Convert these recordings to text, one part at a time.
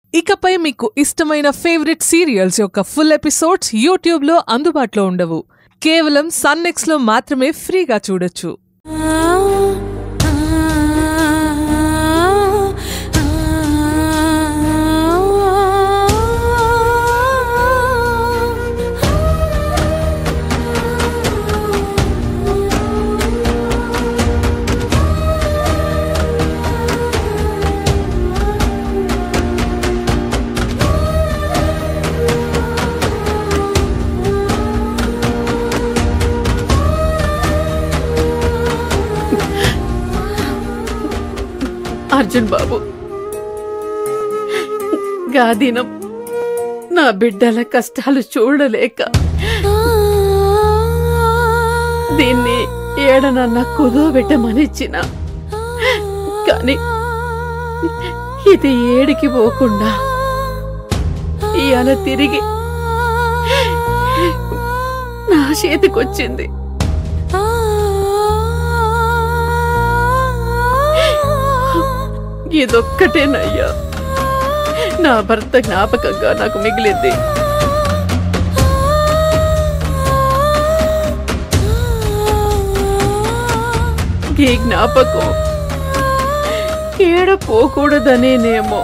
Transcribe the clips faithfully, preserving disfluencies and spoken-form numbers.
ఇకపై మీకు ఇష్టమైన ఫేవరెట్ సీరియల్స్ యొక్క ఫుల్ ఎపిసోడ్స్ యూట్యూబ్లో అందుబాటులో ఉండవు. కేవలం సన్నెక్స్లో మాత్రమే ఫ్రీగా చూడొచ్చు. అర్జున్ బాబు, గాదినం నా బిడ్డల కష్టాలు చూడలేక దీన్ని ఏడనన్నా కుదోబెట్టమనిచ్చిన, కాని ఇది ఏడికి పోకుండా ఇయాల తిరిగి నా చేతికొచ్చింది. ఇదొక్కటేనయ్యా నా భర్త జ్ఞాపకంగా నాకు మిగిలింది. ఈ జ్ఞాపకం ఏడపోకూడదనేనేమో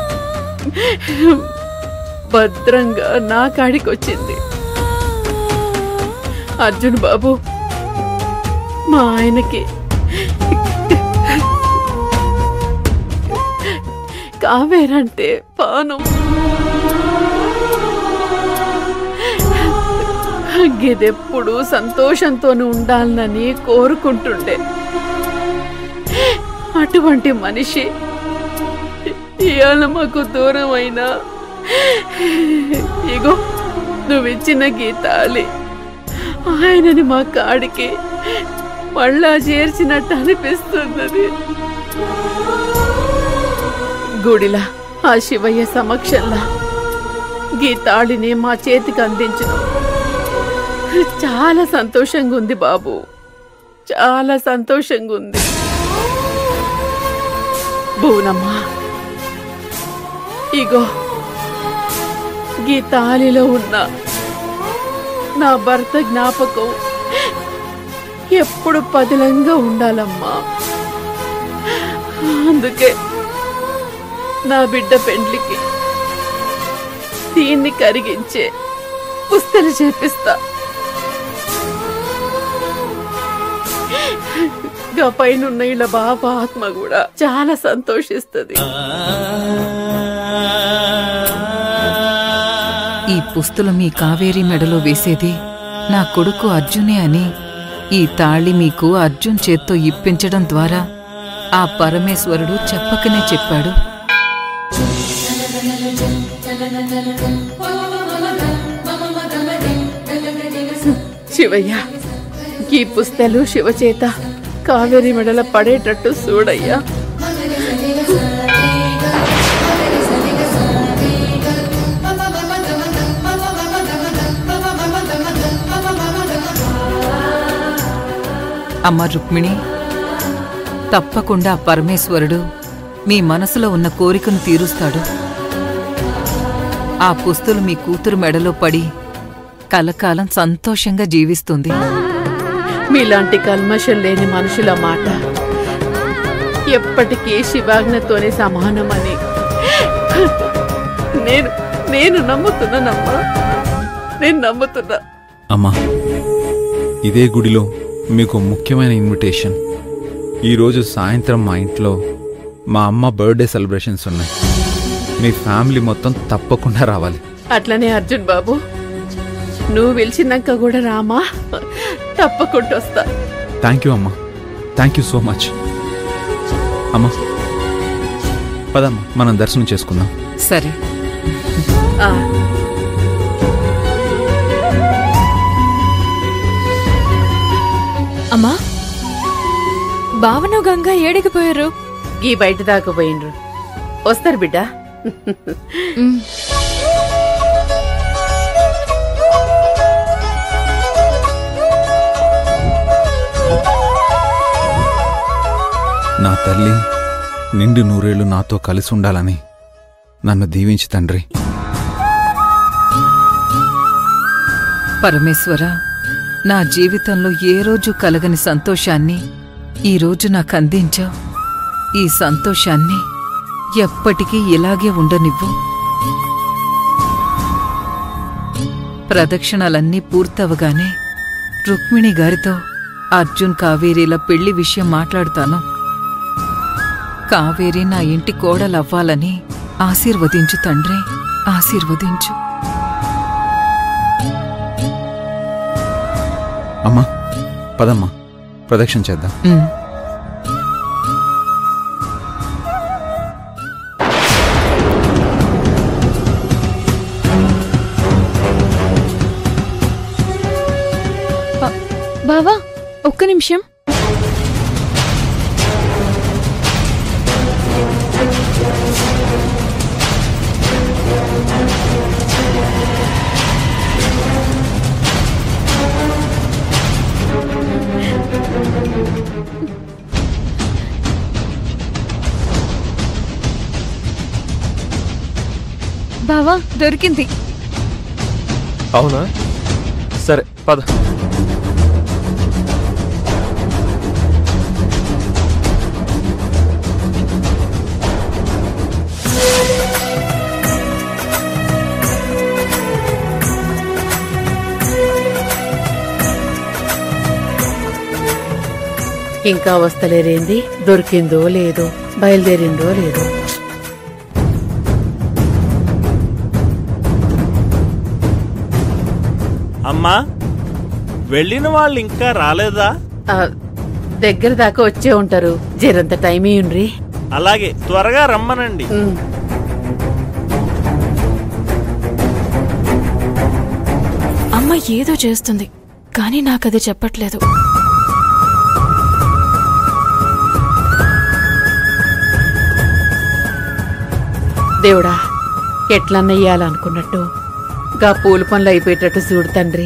భద్రంగా నా కాడికొచ్చింది. అర్జున్ బాబు, మా ఆయనకి కావేరంటే పానం. గిదెప్పుడు సంతోషంతోనే ఉండాలని కోరుకుంటుండే. అటువంటి మనిషి ఇవాళ మాకు దూరం అయినా ఇగో నువ్విచ్చిన గీతాలి ఆయనని మా కాడికి మళ్ళా చేర్చినట్టు అనిపిస్తున్నది. గుడిలా ఆ శివయ్య సమక్షంలా గీతాళిని మా చేతికి అందించను. చాలా సంతోషంగా ఉంది బాబు, చాలా సంతోషంగా ఉంది. బూనమ్మా, ఇగో గీతాళిలో ఉన్న నా భర్త జ్ఞాపకం ఎప్పుడు పదిలంగా ఉండాలమ్మా. అందుకే నా బిడ్డ పెండ్లికి దీన్ని కరిగించే పుస్తలు చేపిస్తా. పైనున్న ఇలా బాబా ఆత్మ కూడా చాలా సంతోషిస్తుంది. ఈ పుస్తులు మీ కావేరి మెడలో వేసేది నా కొడుకు అర్జునే అని ఈ తాళి మీకు అర్జున్ చేత్తో ఇప్పించడం ద్వారా ఆ పరమేశ్వరుడు చెప్పకనే చెప్పాడు. శివయ్య, ఈ పుస్తలు శివచేత కావేరి మెడల పడేటట్టు చూడయ్యా. అమ్మ రుక్మిణి, తప్పకుండా పరమేశ్వరుడు మీ మనసులో ఉన్న కోరికను తీరుస్తాడు. ఆ పుస్తులు మీ కూతురు మెడలో పడి కలకాలం సంతోషంగా జీవిస్తుంది. మీలాంటి కల్మషం లేని మనుషుల మాట ఎప్పటికీ శివాజ్ఞతోనే సమానమని నేను నేను నమ్ముతున్నానమ్మా, నేను నమ్ముతున్నా. అమ్మా, ఇదే గుడిలో మీకు ముఖ్యమైన ఇన్విటేషన్. ఈరోజు సాయంత్రం మా ఇంట్లో మా అమ్మ బర్త్డే సెలబ్రేషన్స్ ఉన్నాయి. మీ ఫ్యామిలీ మొత్తం తప్పకుండా రావాలి. అట్లనే అర్జున్ బాబు, నువ్వు పిలిచినాక కూడా రామా, తప్పకుండా వస్తా. థ్యాంక్ యూ అమ్మా, థ్యాంక్ యూ సో మచ్. అమ్మా పదమ్మా, మనం దర్శనం చేసుకుందాం. సరే. అమ్మా, భావన గంగా ఏడికి పోయారు? ఈ బయట దాకా పోయిండ్రు, వస్తారు బిడ్డ. నా తల్లి నిండు నూరేళ్లు నాతో కలిసి ఉండాలని నన్ను దీవించు తండ్రి. పరమేశ్వర, నా జీవితంలో ఏ రోజు కలగని సంతోషాన్ని ఈరోజు నాకు అందించావు. ఈ సంతోషాన్ని ఎప్పటికీ ఇలాగే ఉండనివ్వు. ప్రదక్షిణలన్నీ పూర్తవగానే రుక్మిణి గారితో అర్జున్ కావేరీల పెళ్లి విషయం మాట్లాడుతాను. కావేరి నా ఇంటి కోడలవ్వాలని ఆశీర్వదించు తండ్రి, ఆశీర్వదించు. అమ్మా పదమ్మా, ప్రదక్షిణ చేద్దాం. ఉమ్. బావా ఒక్క నిమిషం. బావా దొరికింది. అవునా? సరే పద. ఇంకా వస్తలేరేంది? దొరికిందో లేదో, బయలుదేరిందో లేదో. అమ్మా, వెళ్ళిన వాళ్ళు ఇంకా రాలేదా? ఆ, దగ్గర దాకా వచ్చే ఉంటారు. జరంత టైం ఇయ్యండ్రి. అలాగే, త్వరగా రమ్మనండి. ఉమ్. అమ్మ ఏదో చేస్తుంది, కానీ నాకది చెప్పట్లేదు. దేవుడా, ఎట్లన్నయ్యాలనుకున్నట్టు గా పూల పనులు అయిపోయేటట్టు చూడు తండ్రి.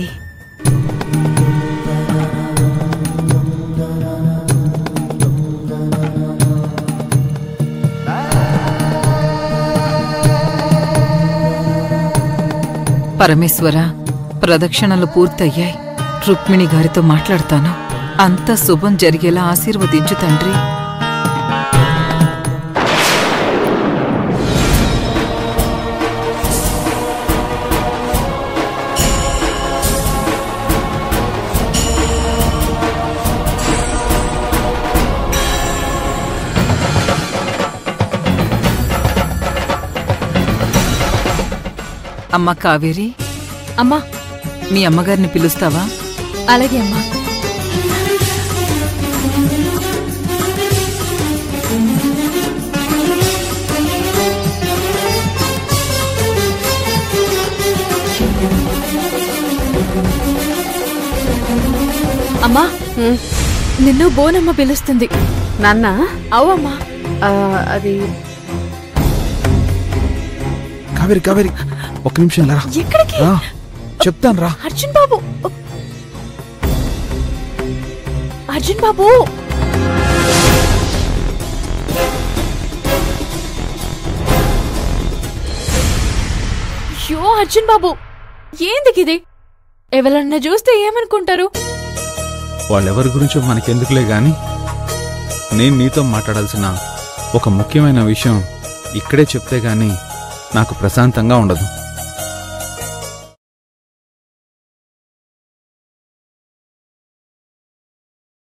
పరమేశ్వర, ప్రదక్షిణలు పూర్తయ్యాయి. రుక్మిణి గారితో మాట్లాడతాను. అంతా శుభం జరిగేలా ఆశీర్వదించు తండ్రి. అమ్మ కావేరి, అమ్మా. మీ అమ్మగారిని పిలుస్తావా? అలాగే అమ్మా. అమ్మా, నిన్ను బోనమ్మ పిలుస్తుంది. నాన్న, అవమ్మా. ఆ, అది కావేరి కావేరి ఒక్క నిమిషం రా. ఎక్కడికి? రా చెప్తాను రా. అర్జున్ బాబు, అర్జున్ బాబు. అయ్యో అర్జున్ బాబు, ఏందికిది? ఎవరన్నా చూస్తే ఏమనుకుంటారు? వాళ్ళెవరి గురించో మనకెందుకులే గాని, నేను నీతో మాట్లాడాల్సిన ఒక ముఖ్యమైన విషయం ఇక్కడే చెప్తే గాని నాకు ప్రశాంతంగా ఉండదు.